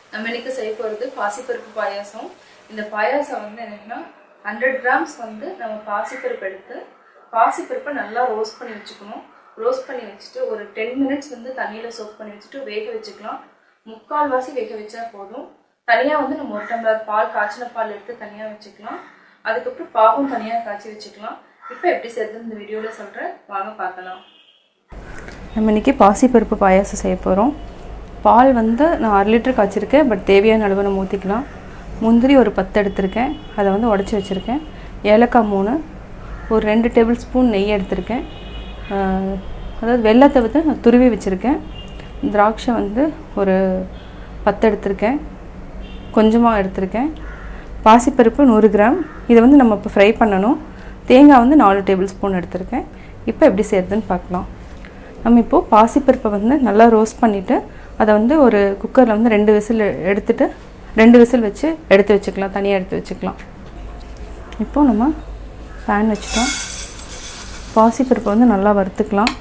நம்ம இன்னைக்கு செய்ய போகிறது பாசிப்பருப்பு பாயாசம். இந்த பாயாசம் வந்து என்னன்னா 100 grams வந்து நம்ம பாசிப்பருப்பு எடுத்து பாசிப்பருப்பை நல்லா ரோஸ்ட் பண்ணி வச்சுக்கணும். ரோஸ்ட் பண்ணி வச்சுட்டு ஒரு 10 minutes வந்து தண்ணியில் சோக் பண்ணி வச்சுட்டு வேக வச்சுக்கலாம். 3/4 வாசி வேக வச்சா போதும். தனியாக வந்து நம்ம 1 டம்ளர் பால் காய்ச்சின பால் எடுத்து தனியாக வச்சுக்கலாம். அதுக்கப்புறம் பாகும் தனியாக காய்ச்சி வச்சுக்கலாம். இப்போ எப்படி செய்யறது இந்த வீடியோவில் சொல்கிறேன், வாங்க பார்க்கலாம். நம்ம இன்றைக்கி பாசிப்பருப்பு பாயாசம் செய்ய போகிறோம். பால் வந்து நான் 1/2 லிட்டர் காய்ச்சிருக்கேன், பட் தேவையான அளவு நம்ம ஊற்றிக்கலாம். முந்திரி ஒரு 10 எடுத்திருக்கேன், அதை வந்து உடச்சி வச்சுருக்கேன். ஏலக்காய் 3, ஒரு 2 டேபிள் ஸ்பூன் நெய் எடுத்திருக்கேன். அதாவது வெல்லத்தை வந்து நான் துருவி வச்சுருக்கேன். திராட்சை வந்து ஒரு 10 எடுத்திருக்கேன், கொஞ்சமாக எடுத்திருக்கேன். பாசிப்பருப்பு 100 கிராம், இதை வந்து நம்ம இப்போ ஃப்ரை பண்ணணும். தேங்காய் வந்து 4 டேபிள் ஸ்பூன் எடுத்திருக்கேன். இப்போ எப்படி செய்கிறதுன்னு பார்க்கலாம். நம்ம இப்போது பாசிப்பருப்பை வந்து நல்லா ரோஸ்ட் பண்ணிவிட்டு அதை வந்து ஒரு குக்கரில் வந்து 2 விசில் எடுத்துகிட்டு 2 விசில் வச்சு எடுத்து வச்சுக்கலாம், தனியாக எடுத்து வச்சுக்கலாம். இப்போது நம்ம பேன் வச்சுட்டோம். பாசிப்பருப்பை வந்து நல்லா வறுத்துக்கலாம்.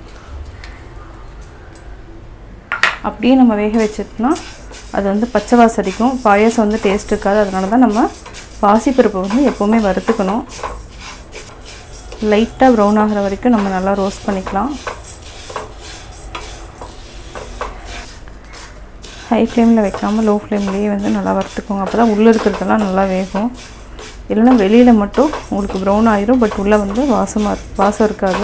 அப்படியே நம்ம வேக வச்சிட்டோம்னா அது வந்து பச்சை வாசம் அடிக்கும், பாயாசம் வந்து டேஸ்ட் இருக்காது. அதனால தான் நம்ம பாசிப்பருப்பை வந்து எப்போவுமே வறுத்துக்கணும். லைட்டாக ப்ரௌன் ஆகிற வரைக்கும் நம்ம நல்லா ரோஸ்ட் பண்ணிக்கலாம். ஹை ஃப்ளேமில் வைக்காமல் லோ ஃப்ளேம்லேயே வந்து நல்லா வறுத்துக்கோங்க. அப்போ தான் உள்ளே இருக்கிறதெல்லாம் நல்லா வேகும். இல்லைன்னா வெளியில் மட்டும் உங்களுக்கு ப்ரௌன் ஆயிரும், பட் உள்ளே வந்து வாசம் இருக்காது.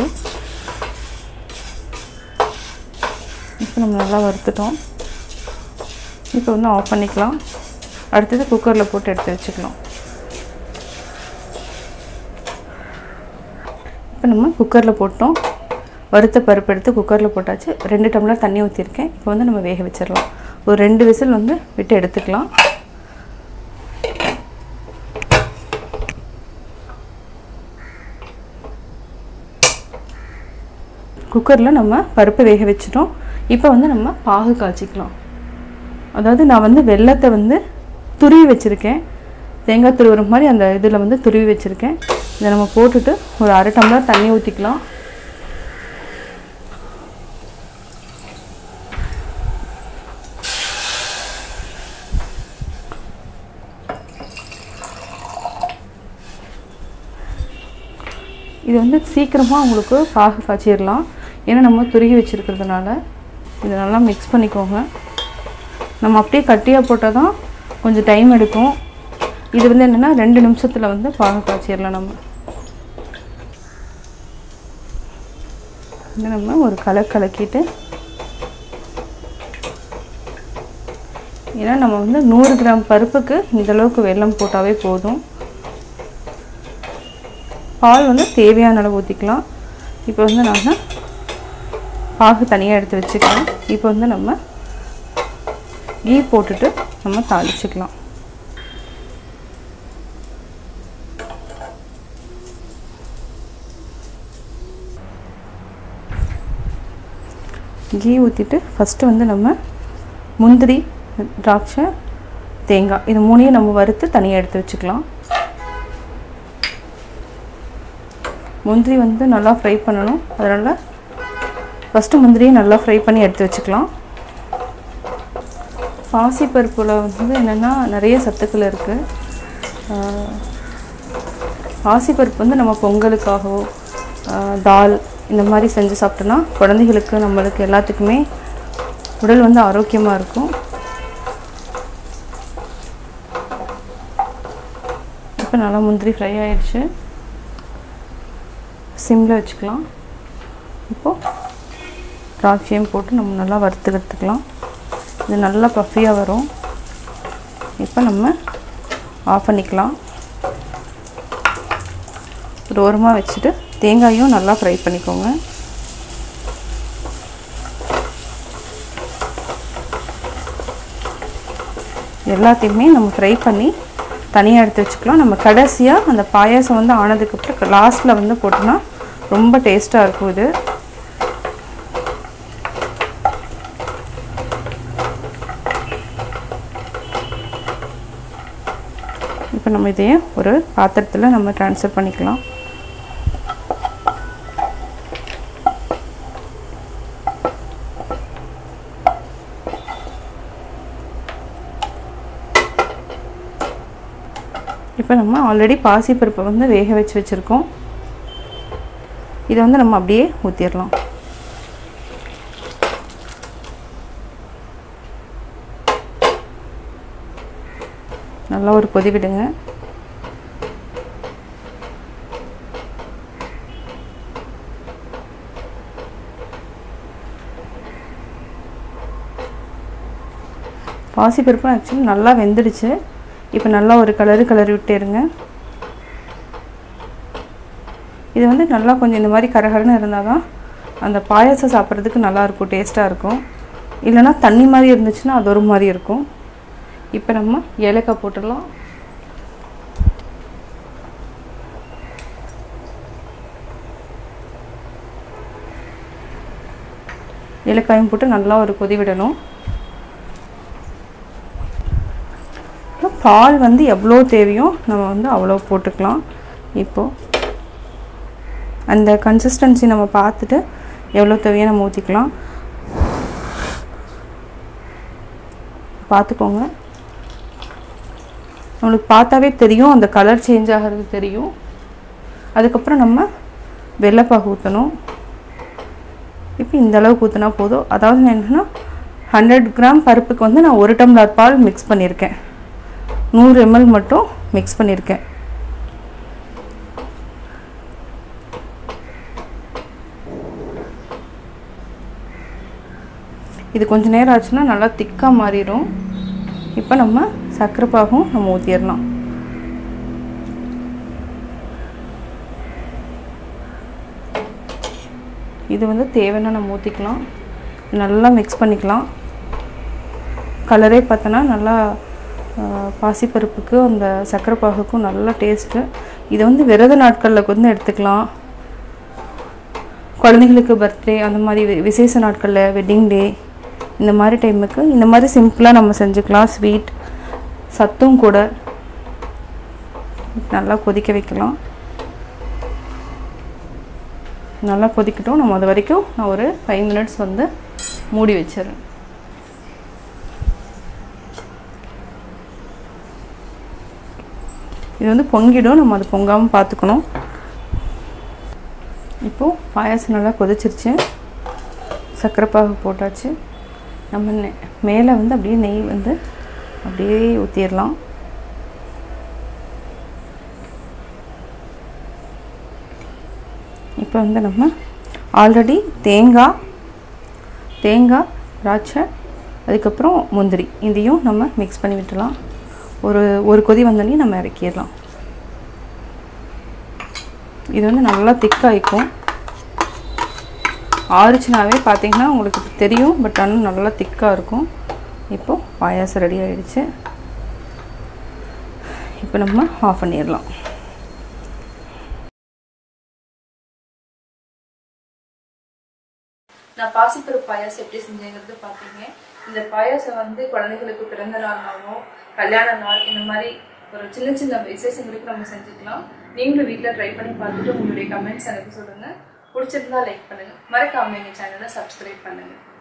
இப்போ நம்ம நல்லா வறுத்துட்டோம். இப்போ வந்து ஆஃப் பண்ணிக்கலாம். அடுத்தது குக்கரில் போட்டு எடுத்து வச்சுக்கலாம். இப்போ நம்ம குக்கரில் போட்டோம். வறுத்த பருப்பு எடுத்து குக்கரில் போட்டாச்சு. 2 டம்ளர் தண்ணி ஊற்றிருக்கேன். இப்போ வந்து நம்ம வேக வச்சிடலாம். ஒரு 2 விசில் வந்து விட்டு எடுத்துக்கலாம். குக்கரில் நம்ம பருப்பு வேக வச்சிட்டோம். இப்போ வந்து நம்ம பாகு காய்ச்சிக்கலாம். அதாவது நான் வந்து வெல்லத்தை வந்து துருவி வச்சுருக்கேன். தேங்காய் துருவுற மாதிரி அந்த இதில் வந்து துருவி வச்சுருக்கேன். இதை நம்ம போட்டுட்டு ஒரு 1/2 டம்ளர் தண்ணி ஊற்றிக்கலாம். இது வந்து சீக்கிரமாக உங்களுக்கு பாகு காய்ச்சிடலாம், ஏன்னா நம்ம துருகி வச்சுருக்கிறதுனால. இதை நல்லா மிக்ஸ் பண்ணிக்கோங்க. நம்ம அப்படியே கட்டியாக போட்டால் தான் கொஞ்சம் டைம் எடுக்கும். இது வந்து என்னென்னா 2 நிமிஷத்தில் வந்து பாகு காய்ச்சிடலாம். நம்ம ஒரு கலக்கிட்டு, ஏன்னா நம்ம வந்து 100 கிராம் பருப்புக்கு இந்தளவுக்கு வெல்லம் போட்டாவே போதும். பால் வந்து தேவையான அளவு ஊற்றிக்கலாம். இப்போ வந்து நான் பாகு தனியாக எடுத்து வச்சுக்கலாம். இப்போ வந்து நம்ம கீ போட்டுட்டு நம்ம தாளிச்சுக்கலாம். கீ ஊற்றிட்டு ஃபஸ்ட்டு வந்து நம்ம முந்திரி, திராட்சை, தேங்காய் இது 3ஐயும் நம்ம வறுத்து தனியாக எடுத்து வச்சுக்கலாம். முந்திரி வந்து நல்லா ஃப்ரை பண்ணணும், அதனால் ஃபஸ்ட்டு முந்திரியை நல்லா ஃப்ரை பண்ணி எடுத்து வச்சுக்கலாம். பாசிப்பருப்பில் வந்து என்னென்னா நிறைய சத்துக்கள் இருக்குது. பாசிப்பருப்பு வந்து நம்ம பொங்கலுக்காகவோ தால் இந்த மாதிரி செஞ்சு சாப்பிட்டோன்னா குழந்தைகளுக்கு நம்மளுக்கு எல்லாத்துக்குமே உடல் வந்து ஆரோக்கியமாக இருக்கும். இப்போ நல்லா முந்திரி ஃப்ரை ஆகிடுச்சு. சிம்மில் வச்சுக்கலாம். இப்போது திராட்சையும் போட்டு நம்ம நல்லா வறுத்துக்கலாம். இது நல்லா பஃபியாக வரும். இப்போ நம்ம ஆஃப் பண்ணிக்கலாம். ஒரு ஓரமாக வச்சுட்டு தேங்காயும் நல்லா ஃப்ரை பண்ணிக்கோங்க. எல்லாத்தையுமே நம்ம ஃப்ரை பண்ணி தனியாக எடுத்து வச்சுக்கலாம். நம்ம கடைசியாக அந்த பாயாசம் வந்து ஆனதுக்கப்புறம் லாஸ்ட்டில் வந்து போட்டோன்னா ரொம்ப டேஸ்ட்டாக இருக்கும் இது. இப்போ நம்ம இதையே ஒரு பாத்திரத்தில் நம்ம ட்ரான்ஸ்ஃபர் பண்ணிக்கலாம். இப்போ நம்ம ஆல்ரெடி பாசிப்பருப்பை வந்து வேக வச்சு வச்சுருக்கோம். இதை வந்து நம்ம அப்படியே ஊற்றிடலாம். நல்லா ஒரு கொதி விடுங்க. பாசிப்பருப்பு ஆக்சுவலி நல்லா வெந்துடுச்சு. இப்போ நல்லா ஒரு கிளறி விட்டுருங்க. இது வந்து நல்லா கொஞ்சம் இந்த மாதிரி கரகரன்னு இருந்தால் தான் அந்த பாயாசம் சாப்பிட்றதுக்கு நல்லாயிருக்கும், டேஸ்ட்டாக இருக்கும். இல்லைனா தண்ணி மாதிரி இருந்துச்சுன்னா அது ஒரு மாதிரி இருக்கும். இப்போ நம்ம ஏலக்காய் போட்டுடலாம். ஏலக்காயும் போட்டு நல்லா ஒரு கொதி விடணும். பால் வந்து எவ்வளோ தேவையோ நம்ம வந்து அவ்வளோ போட்டுக்கலாம். இப்போது அந்த கன்சிஸ்டன்சி நம்ம பார்த்துட்டு எவ்வளோ தேவையோ நம்ம ஊற்றிக்கலாம். பார்த்துக்கோங்க, நம்மளுக்கு பார்த்தாவே தெரியும், அந்த கலர் சேஞ்ச் ஆகிறது தெரியும். அதுக்கப்புறம் நம்ம வெள்ளைப்பாகு ஊற்றணும். இப்போ இந்த அளவுக்கு ஊற்றினா போதும். அதாவது என்னென்னா 100 கிராம் பருப்புக்கு வந்து நான் 1 டம்ளர் பால் மிக்ஸ் பண்ணியிருக்கேன். 100 ml மட்டும் மிக்ஸ் பண்ணியிருக்கேன். இது கொஞ்சம் நேரம் ஆச்சுன்னா நல்லா திக்காக மாறிடும். இப்போ நம்ம சர்க்கரை பாகும் நம்ம ஊற்றிடலாம். இது வந்து தேவைன்னா நம்ம ஊற்றிக்கலாம். நல்லா மிக்ஸ் பண்ணிக்கலாம். கலரே பார்த்தோன்னா நல்லா பாசிப்பருப்புக்கு அந்த சர்க்கரை பாகுக்கும் நல்ல டேஸ்ட்டு. இதை வந்து விரத நாட்களில் வந்து எடுத்துக்கலாம். குழந்தைங்களுக்கு பர்த்டே அந்த மாதிரி விசேஷ நாட்களில், வெட்டிங் டே, இந்த மாதிரி டைமுக்கு இந்த மாதிரி சிம்பிளாக நம்ம செஞ்சுக்கலாம். ஸ்வீட் சத்தும் கூட. நல்லா கொதிக்க வைக்கலாம். நல்லா கொதிக்கட்டும். நம்ம அது வரைக்கும் நான் ஒரு 5 minutes வந்து மூடி வச்சிடுறேன். இது வந்து பொங்கிடும், நம்ம அது பொங்காமல் பார்த்துக்கணும். இப்போது பாயாசம் நல்லா கொதிச்சிருச்சு. சர்க்கரை பாகு போட்டாச்சு. நம்ம மேலே வந்து அப்படியே நெய் வந்து அப்படியே ஊற்றிடலாம். இப்போ வந்து நம்ம ஆல்ரெடி தேங்காய், திராட்சை, அதுக்கப்புறம் முந்திரி இதையும் நம்ம மிக்ஸ் பண்ணி விட்டுலாம். ஒரு கொதி வந்தோடனே நம்ம இறக்கிடலாம். இது வந்து நல்லா திக்காகிக்கும். ஆறுச்சுனாவே பார்த்தீங்கன்னா உங்களுக்கு தெரியும், பட் ஆனால் நல்லா திக்காக இருக்கும். இப்போது பாயாசம் ரெடி ஆகிடுச்சு. இப்போ நம்ம ஆஃப் பண்ணிடலாம். நான் பாசிப்பருப்பு பாயாசம் எப்படி செஞ்சேங்கிறது பார்த்தீங்க. இந்த பாயாசம் வந்து குழந்தைகளுக்கு பிறந்த நாள்னாலும் கல்யாண நாள் இந்த மாதிரி ஒரு சின்ன சின்ன விசேஷங்களுக்கு நம்ம செஞ்சுக்கலாம். நீங்களும் வீட்டில் ட்ரை பண்ணி பார்த்துட்டு உங்களுடைய கமெண்ட்ஸ் எனக்கு சொல்லுங்கள். பிடிச்சிருந்தா லைக் பண்ணுங்கள். மறக்காம எங்கள் சேனலை சப்ஸ்கிரைப் பண்ணுங்கள்.